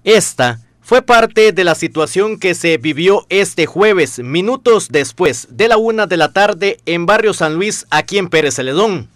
Esta fue parte de la situación que se vivió este jueves, minutos después de la 1 de la tarde en Barrio San Luis, aquí en Pérez Celedón.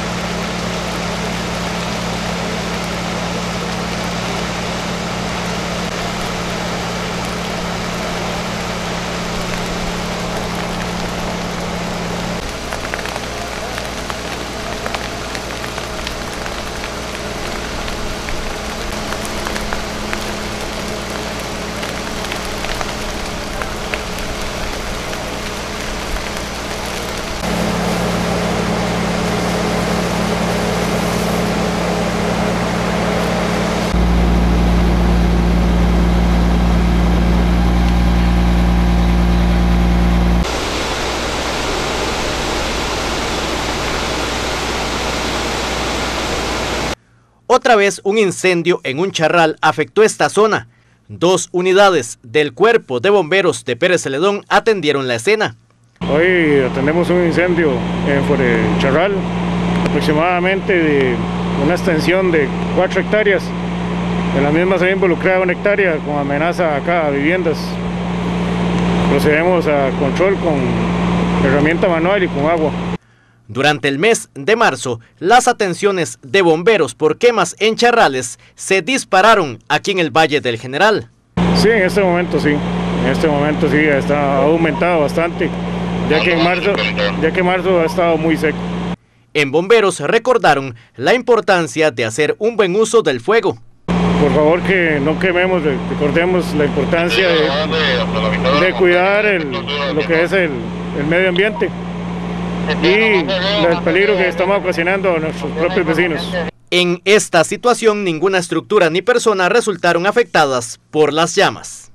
Otra vez un incendio en un charral afectó esta zona. 2 unidades del Cuerpo de Bomberos de Pérez Celedón atendieron la escena. Hoy atendemos un incendio por el charral, aproximadamente de una extensión de 4 hectáreas. En la misma se ve involucrada 1 hectárea con amenaza acá a viviendas. Procedemos a control con herramienta manual y con agua. Durante el mes de marzo, las atenciones de bomberos por quemas en charrales se dispararon aquí en el Valle del General. Sí, en este momento sí, ha aumentado bastante, ya que marzo ha estado muy seco. En bomberos recordaron la importancia de hacer un buen uso del fuego. Por favor, que no quememos, recordemos la importancia de cuidar lo que es el medio ambiente y el peligro que estamos ocasionando a nuestros propios vecinos. En esta situación, ninguna estructura ni persona resultaron afectadas por las llamas.